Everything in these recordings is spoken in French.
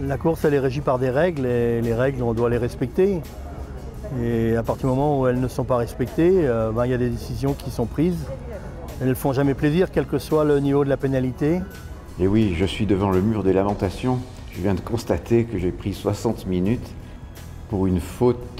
La course, elle est régie par des règles et les règles, on doit les respecter. Et à partir du moment où elles ne sont pas respectées, il y a des décisions qui sont prises. Elles ne font jamais plaisir, quel que soit le niveau de la pénalité. Et oui, je suis devant le mur des lamentations. Je viens de constater que j'ai pris 60 minutes pour une faute.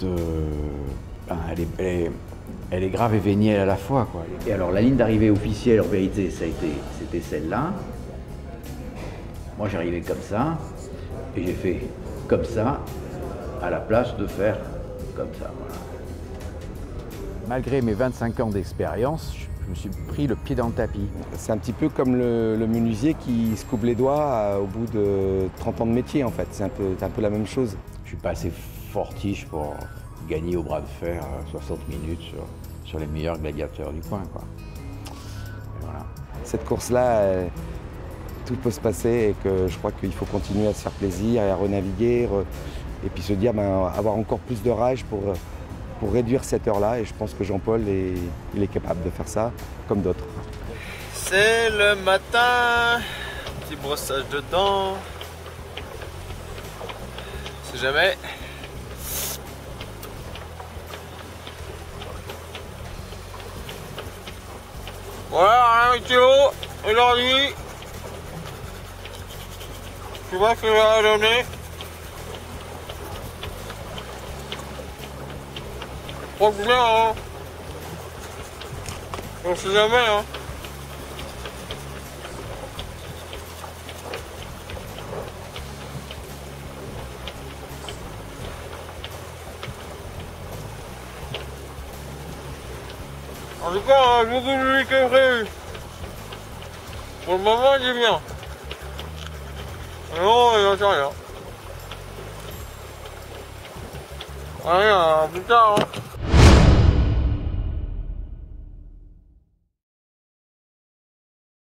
Elle est grave et vénielle à la fois, quoi. Et alors, la ligne d'arrivée officielle, en vérité, c'était celle-là. Moi, j'arrivais comme ça, et j'ai fait comme ça, à la place de faire comme ça. Voilà. Malgré mes 25 ans d'expérience, je me suis pris le pied dans le tapis. C'est un petit peu comme le menuisier qui se coupe les doigts au bout de 30 ans de métier, en fait. C'est un peu la même chose. Je suis pas assez fortiche pour gagner au bras de fer 60 minutes sur les meilleurs gladiateurs du coin, quoi. Et voilà. Cette course-là, tout peut se passer et que je crois qu'il faut continuer à se faire plaisir et à renaviguer et puis se dire avoir encore plus de rage pour réduire cette heure-là. Et je pense que Jean-Paul il est capable de faire ça comme d'autres. C'est le matin, petit brossage de dents. Si jamais. Voilà, un kilo aujourd'hui. Tu vois ce que ça va donner. Croque bien, hein. On sait jamais, hein. En tout cas, beaucoup de lui que prévu. Pour le moment, il est bien. Non, il n'en sait rien. Allez, à plus tard, hein.